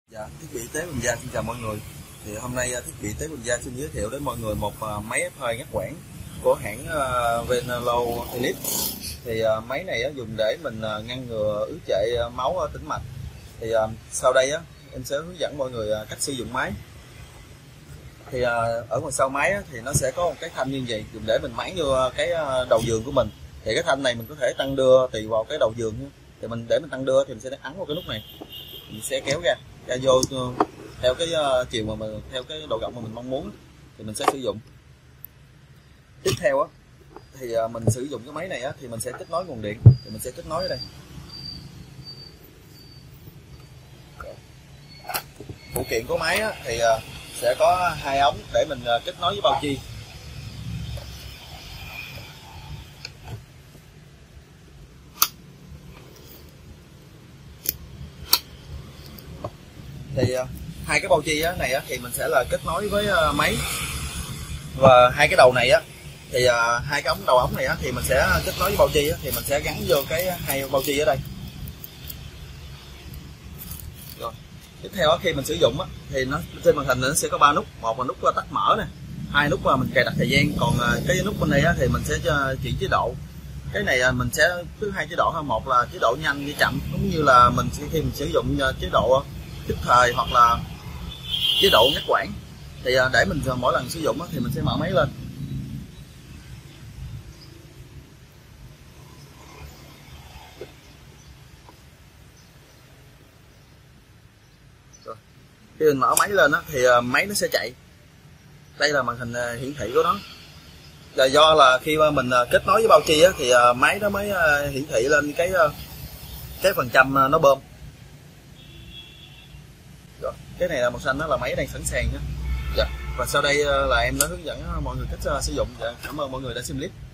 Dạ, thiết bị y tế Bình Gia xin chào mọi người. Thì hôm nay thiết bị y tế Bình Gia xin giới thiệu đến mọi người một máy ép hơi ngắt quãng của hãng Venelo Philips. Thì máy này dùng để mình ngăn ngừa ứ trệ máu ở tĩnh mạch. Thì sau đây em sẽ hướng dẫn mọi người cách sử dụng máy. Thì ở ngoài sau máy thì nó sẽ có một cái thanh như vậy, dùng để mình máng vô cái đầu giường của mình. Thì cái thanh này mình có thể tăng đưa tùy vào cái đầu giường. Thì để mình tăng đưa thì mình sẽ ấn vào cái nút này, mình sẽ kéo ra vô theo cái chiều mà mình, theo cái độ rộng mà mình mong muốn thì mình sẽ sử dụng. Tiếp theo thì mình sử dụng cái máy này thì mình sẽ kết nối nguồn điện, thì mình sẽ kết nối ở đây. Phụ kiện của máy thì sẽ có hai ống để mình kết nối với bao chi. Thì hai cái bao chi này thì mình sẽ là kết nối với máy, và hai cái đầu này thì hai cái đầu ống này thì mình sẽ kết nối với bao chi, thì mình sẽ gắn vô cái hai bao chi ở đây. Rồi tiếp theo khi mình sử dụng thì nó trên màn hình nó sẽ có ba nút, một là nút tắt mở nè, hai nút là mình cài đặt thời gian, còn cái nút bên này thì mình sẽ chuyển chế độ. Cái này mình sẽ thứ hai chế độ ha, một là chế độ nhanh với chậm, cũng như là mình khi mình sử dụng chế độ tức thời hoặc là chế độ ngắt quãng. Thì để mình mỗi lần sử dụng thì mình sẽ mở máy lên. Rồi. Khi mình mở máy lên thì máy nó sẽ chạy. Đây là màn hình hiển thị của nó. Là do là khi mà mình kết nối với bao chi thì máy nó mới hiển thị lên cái phần trăm nó bơm. Rồi, cái này là màu xanh, đó là máy đang sẵn sàng nhé. Dạ. Và sau đây là em đã hướng dẫn mọi người cách sử dụng. Dạ, cảm ơn mọi người đã xem clip.